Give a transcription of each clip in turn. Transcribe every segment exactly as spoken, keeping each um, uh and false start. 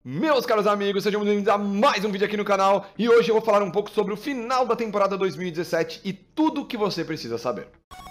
Meus caros amigos, sejam bem-vindos a mais um vídeo aqui no canal e hoje eu vou falar um pouco sobre o final da temporada dois mil e dezessete e tudo o que você precisa saber.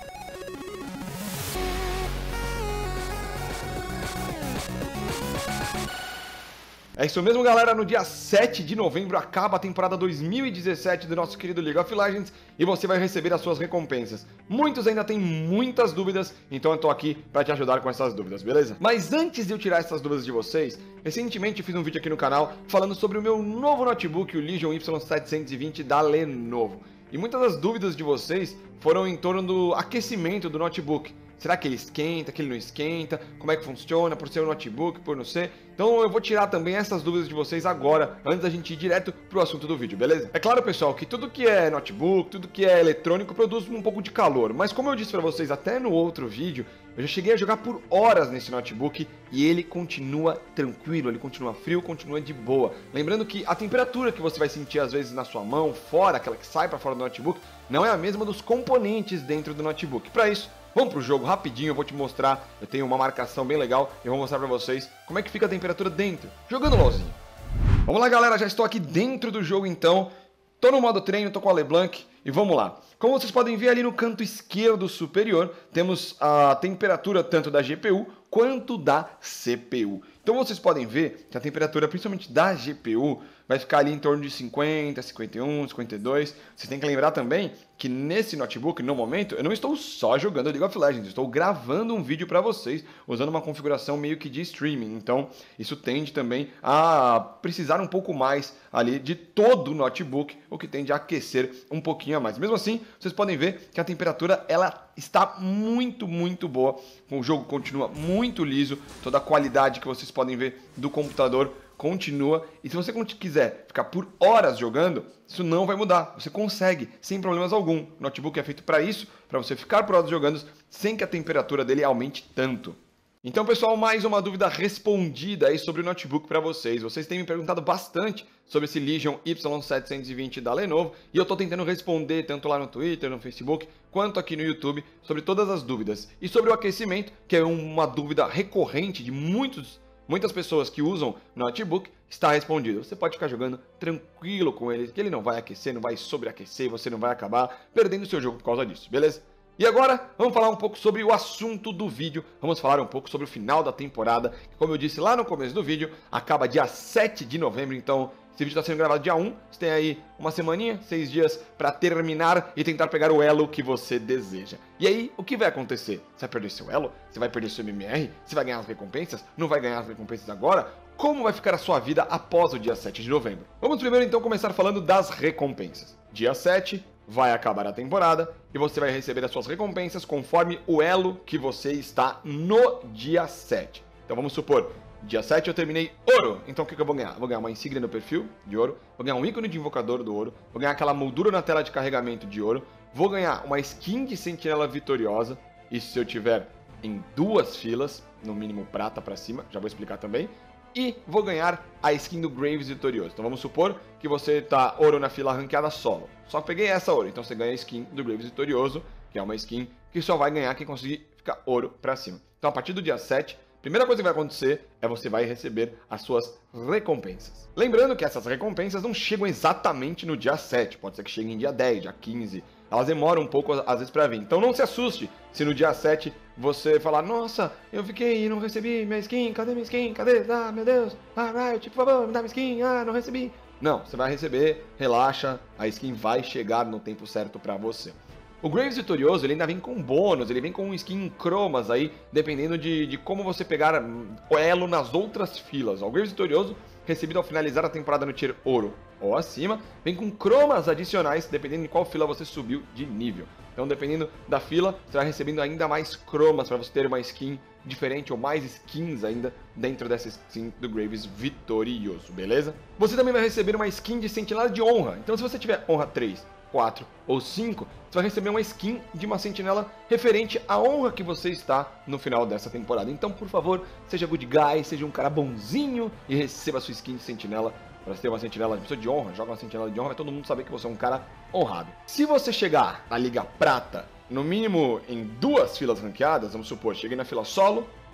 É isso mesmo, galera, no dia sete de novembro acaba a temporada dois mil e dezessete do nosso querido League of Legends e você vai receber as suas recompensas. Muitos ainda têm muitas dúvidas, então eu tô aqui para te ajudar com essas dúvidas, beleza? Mas antes de eu tirar essas dúvidas de vocês, recentemente eu fiz um vídeo aqui no canal falando sobre o meu novo notebook, o Legion Y setecentos e vinte da Lenovo. E muitas das dúvidas de vocês foram em torno do aquecimento do notebook. Será que ele esquenta, que ele não esquenta? Como é que funciona? Por ser um notebook, por não ser? Então eu vou tirar também essas dúvidas de vocês agora, antes da gente ir direto pro assunto do vídeo, beleza? É claro, pessoal, que tudo que é notebook, tudo que é eletrônico produz um pouco de calor. Mas como eu disse pra vocês até no outro vídeo, eu já cheguei a jogar por horas nesse notebook e ele continua tranquilo, ele continua frio, continua de boa. Lembrando que a temperatura que você vai sentir às vezes na sua mão, fora, aquela que sai pra fora do notebook, não é a mesma dos componentes dentro do notebook. Pra isso, vamos pro jogo rapidinho, eu vou te mostrar, eu tenho uma marcação bem legal e eu vou mostrar pra vocês como é que fica a temperatura dentro, jogando LOLzinho. Vamos lá, galera, já estou aqui dentro do jogo então, tô no modo treino, tô com a LeBlanc e vamos lá. Como vocês podem ver ali no canto esquerdo superior, temos a temperatura tanto da G P U quanto da C P U. Então vocês podem ver que a temperatura, principalmente da G P U, vai ficar ali em torno de cinquenta, cinquenta e um, cinquenta e dois. Vocês têm que lembrar também que nesse notebook, no momento, eu não estou só jogando League of Legends, eu estou gravando um vídeo para vocês, usando uma configuração meio que de streaming. Então, isso tende também a precisar um pouco mais ali de todo o notebook, o que tende a aquecer um pouquinho a mais. Mesmo assim, vocês podem ver que a temperatura ela está muito, muito boa. O jogo continua muito liso, toda a qualidade que vocês podem ver do computador continua, e se você quiser ficar por horas jogando, isso não vai mudar, você consegue, sem problemas algum. O notebook é feito para isso, para você ficar por horas jogando, sem que a temperatura dele aumente tanto. Então, pessoal, mais uma dúvida respondida aí sobre o notebook para vocês. Vocês têm me perguntado bastante sobre esse Legion Y setecentos e vinte da Lenovo, e eu estou tentando responder tanto lá no Twitter, no Facebook, quanto aqui no YouTube, sobre todas as dúvidas. E sobre o aquecimento, que é uma dúvida recorrente de muitos Muitas pessoas que usam notebook, está respondido. Você pode ficar jogando tranquilo com ele, que ele não vai aquecer, não vai sobreaquecer, você não vai acabar perdendo o seu jogo por causa disso, beleza? E agora, vamos falar um pouco sobre o assunto do vídeo, vamos falar um pouco sobre o final da temporada, que como eu disse lá no começo do vídeo, acaba dia sete de novembro, então esse vídeo está sendo gravado dia um, você tem aí uma semaninha, seis dias para terminar e tentar pegar o elo que você deseja. E aí, o que vai acontecer? Você vai perder seu elo? Você vai perder seu M M R? Você vai ganhar as recompensas? Não vai ganhar as recompensas agora? Como vai ficar a sua vida após o dia sete de novembro? Vamos primeiro então começar falando das recompensas. Dia sete vai acabar a temporada e você vai receber as suas recompensas conforme o elo que você está no dia sete. Então vamos supor, dia sete eu terminei ouro, então o que, que eu vou ganhar? Vou ganhar uma insígnia no perfil de ouro, vou ganhar um ícone de invocador do ouro, vou ganhar aquela moldura na tela de carregamento de ouro, vou ganhar uma skin de sentinela vitoriosa, isso se eu tiver em duas filas, no mínimo prata pra cima, já vou explicar também, e vou ganhar a skin do Graves vitorioso. Então vamos supor que você tá ouro na fila ranqueada solo, só peguei essa ouro, então você ganha a skin do Graves vitorioso, que é uma skin que só vai ganhar quem conseguir ficar ouro pra cima. Então a partir do dia sete, primeira coisa que vai acontecer é você vai receber as suas recompensas. Lembrando que essas recompensas não chegam exatamente no dia sete, pode ser que cheguem dia dez, dia quinze, elas demoram um pouco às vezes para vir. Então não se assuste se no dia sete você falar, nossa, eu fiquei e não recebi minha skin, cadê minha skin, cadê? Ah, meu Deus, ah, Riot, por favor, me dá minha skin, ah, não recebi. Não, você vai receber, relaxa, a skin vai chegar no tempo certo para você. O Graves Vitorioso, ele ainda vem com bônus, ele vem com um skin em cromas aí, dependendo de, de como você pegar o elo nas outras filas. O Graves Vitorioso, recebido ao finalizar a temporada no tier ouro ou acima, vem com cromas adicionais, dependendo de qual fila você subiu de nível. Então, dependendo da fila, você vai recebendo ainda mais cromas para você ter uma skin diferente ou mais skins ainda dentro dessa skin do Graves Vitorioso, beleza? Você também vai receber uma skin de Sentinela de Honra. Então, se você tiver honra três, quatro ou cinco, você vai receber uma skin de uma sentinela referente à honra que você está no final dessa temporada. Então, por favor, seja good guy, seja um cara bonzinho e receba a sua skin de sentinela. Para ter uma sentinela de honra, joga uma sentinela de honra, vai todo mundo saber que você é um cara honrado. Se você chegar na Liga Prata, no mínimo em duas filas ranqueadas, vamos supor, cheguei na fila solo,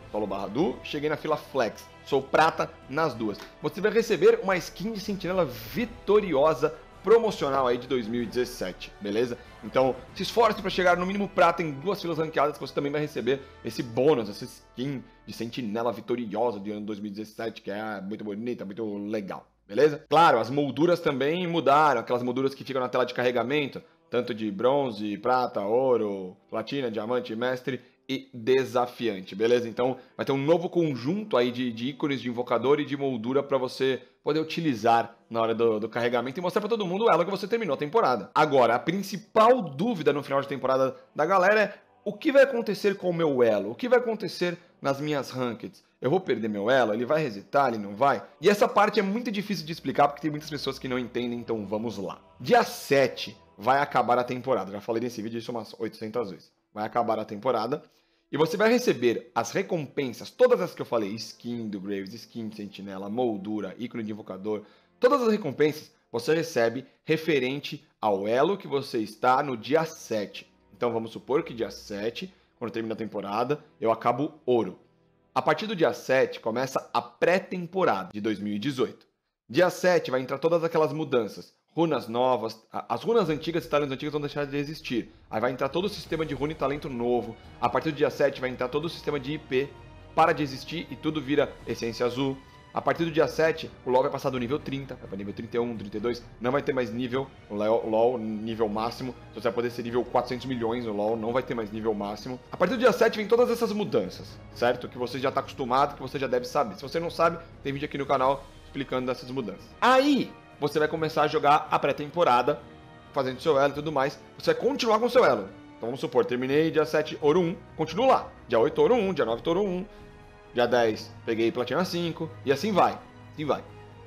solo barra duo, cheguei na fila flex, sou prata nas duas. Você vai receber uma skin de sentinela vitoriosa promocional aí de dois mil e dezessete, beleza? Então, se esforce para chegar no mínimo prata em duas filas ranqueadas, que você também vai receber esse bônus, essa skin de sentinela vitoriosa de ano dois mil e dezessete, que é muito bonita, muito legal, beleza? Claro, as molduras também mudaram, aquelas molduras que ficam na tela de carregamento, tanto de bronze, prata, ouro, platina, diamante, mestre e desafiante, beleza? Então vai ter um novo conjunto aí de, de ícones de invocador e de moldura para você poder utilizar na hora do, do carregamento e mostrar para todo mundo o elo que você terminou a temporada. Agora, a principal dúvida no final de temporada da galera é o que vai acontecer com o meu elo? O que vai acontecer nas minhas rankeds? Eu vou perder meu elo? Ele vai resetar? Ele não vai? E essa parte é muito difícil de explicar porque tem muitas pessoas que não entendem, então vamos lá. Dia sete vai acabar a temporada. Já falei nesse vídeo isso umas oitocentas vezes. Vai acabar a temporada. E você vai receber as recompensas, todas as que eu falei, skin do Graves, skin de sentinela, moldura, ícone de invocador, todas as recompensas você recebe referente ao elo que você está no dia sete. Então vamos supor que dia sete, quando termina a temporada, eu acabo ouro. A partir do dia sete começa a pré-temporada de dois mil e dezoito. Dia sete vai entrar todas aquelas mudanças. Runas novas, as runas antigas e talents antigas vão deixar de existir. Aí vai entrar todo o sistema de runa e talento novo. A partir do dia sete vai entrar todo o sistema de I P, para de existir e tudo vira essência azul. A partir do dia sete, o LoL vai passar do nível trinta, vai para nível trinta e um, trinta e dois, não vai ter mais nível, o LoL nível máximo, você vai poder ser nível quatrocentos milhões no LoL, não vai ter mais nível máximo. A partir do dia sete vem todas essas mudanças, certo? Que você já está acostumado, que você já deve saber. Se você não sabe, tem vídeo aqui no canal explicando dessas mudanças. Aí você vai começar a jogar a pré-temporada, fazendo seu elo e tudo mais. Você vai continuar com seu elo. Então vamos supor, terminei dia sete, ouro um, continuo lá. Dia oito, ouro um, dia nove, ouro um. Dia dez, peguei platina cinco. E assim vai, assim vai.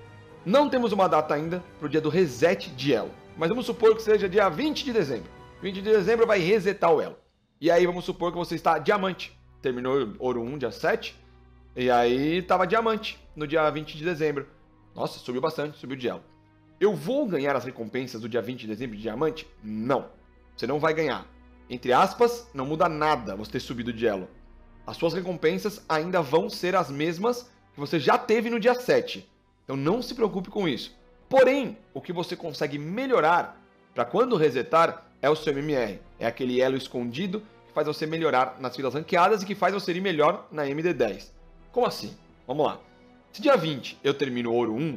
Não temos uma data ainda para o dia do reset de elo. Mas vamos supor que seja dia vinte de dezembro. vinte de dezembro vai resetar o elo. E aí vamos supor que você está diamante. Terminou ouro um, dia sete. E aí estava diamante no dia vinte de dezembro. Nossa, subiu bastante, subiu de elo. Eu vou ganhar as recompensas do dia vinte de dezembro de diamante? Não. Você não vai ganhar. Entre aspas, não muda nada você ter subido de elo. As suas recompensas ainda vão ser as mesmas que você já teve no dia sete. Então não se preocupe com isso. Porém, o que você consegue melhorar para quando resetar é o seu M M R. É aquele elo escondido que faz você melhorar nas filas ranqueadas e que faz você ir melhor na M D dez. Como assim? Vamos lá. Se dia vinte eu termino ouro um,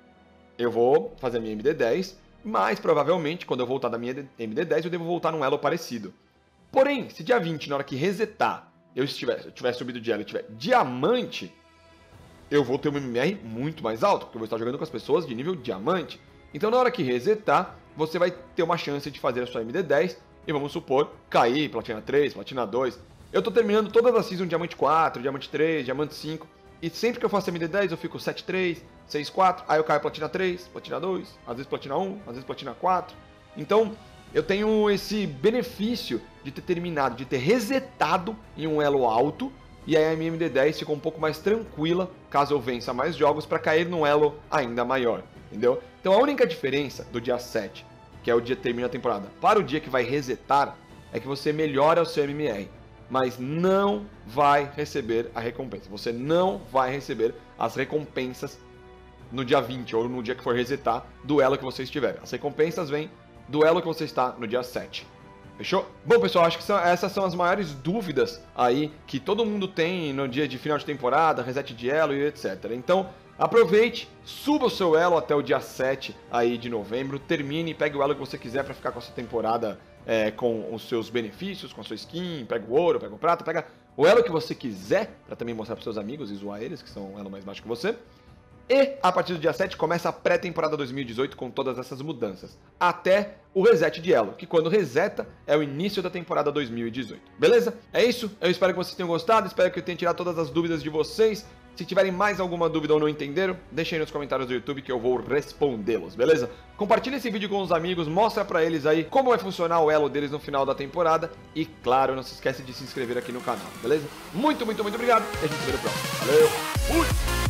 eu vou fazer a minha M D dez, mas provavelmente quando eu voltar da minha M D dez eu devo voltar num elo parecido. Porém, se dia vinte, na hora que resetar, eu estiver, eu tiver subido de elo e tiver diamante, eu vou ter um M M R muito mais alto, porque eu vou estar jogando com as pessoas de nível diamante. Então na hora que resetar, você vai ter uma chance de fazer a sua M D dez e vamos supor, cair platina três, platina dois. Eu tô terminando todas as seasons diamante quatro, diamante três, diamante cinco. E sempre que eu faço M D dez, eu fico sete três, seis quatro, aí eu caio platina três, platina dois, às vezes platina um, às vezes platina quatro. Então, eu tenho esse benefício de ter terminado, de ter resetado em um elo alto, e aí a minha M D dez ficou um pouco mais tranquila, caso eu vença mais jogos, para cair num elo ainda maior, entendeu? Então a única diferença do dia sete, que é o dia que termina a temporada, para o dia que vai resetar, é que você melhora o seu M M R. Mas não vai receber a recompensa. Você não vai receber as recompensas no dia vinte ou no dia que for resetar do elo que você estiver. As recompensas vêm do elo que você está no dia sete. Fechou? Bom, pessoal, acho que são, essas são as maiores dúvidas aí que todo mundo tem no dia de final de temporada, reset de elo e etcétera. Então, aproveite, suba o seu elo até o dia sete aí de novembro, termine, pegue o elo que você quiser para ficar com essa temporada é, com os seus benefícios, com a sua skin, pega o ouro, pega o prata, pega o elo que você quiser, para também mostrar para seus amigos e zoar eles, que são um elo mais baixo que você. E a partir do dia sete começa a pré-temporada dois mil e dezoito com todas essas mudanças, até o reset de elo, que quando reseta é o início da temporada dois mil e dezoito. Beleza? É isso, eu espero que vocês tenham gostado, espero que eu tenha tirado todas as dúvidas de vocês. Se tiverem mais alguma dúvida ou não entenderam, deixem aí nos comentários do YouTube que eu vou respondê-los, beleza? Compartilhe esse vídeo com os amigos, mostra pra eles aí como vai funcionar o elo deles no final da temporada. E claro, não se esquece de se inscrever aqui no canal, beleza? Muito, muito, muito obrigado e a gente se vê no próximo. Valeu, fui!